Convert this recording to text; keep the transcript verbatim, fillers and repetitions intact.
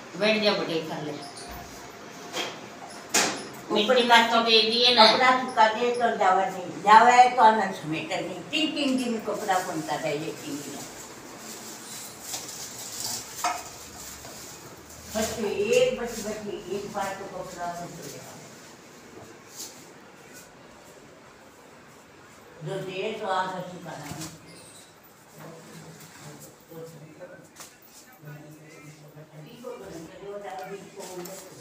बैठ जा बटे कर ले मिट्टी मार तो दे दिए ना कपड़ा सुखा दे तो जावा नहीं जावा है तो आनंद समेट नहीं तीन तीन दिन कपड़ा बनता है ये तीन दिन बच्चे एक बच्चे बच्चे एक बार तो कपड़ा बन चलेगा जो दे तो आज अच्छी बनाना अभी को बंद करो दादी को